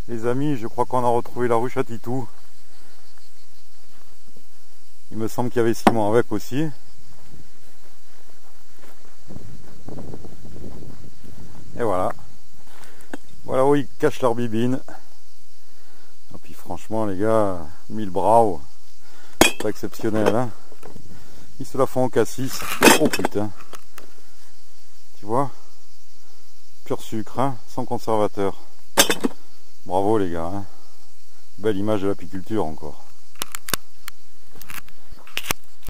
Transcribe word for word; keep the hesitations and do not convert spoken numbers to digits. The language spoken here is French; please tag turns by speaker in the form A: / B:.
A: Les amis, je crois qu'on a retrouvé la ruche à Titou. Il me semble qu'il y avait Simon avec aussi. Et voilà. Voilà où ils cachent leur bibine. Et puis franchement les gars, mille bravo. Pas exceptionnel hein. Ils se la font en cassis. Oh putain. Tu vois? Pur sucre, hein, sans conservateur. Bravo les gars, hein. Belle image de l'apiculture encore.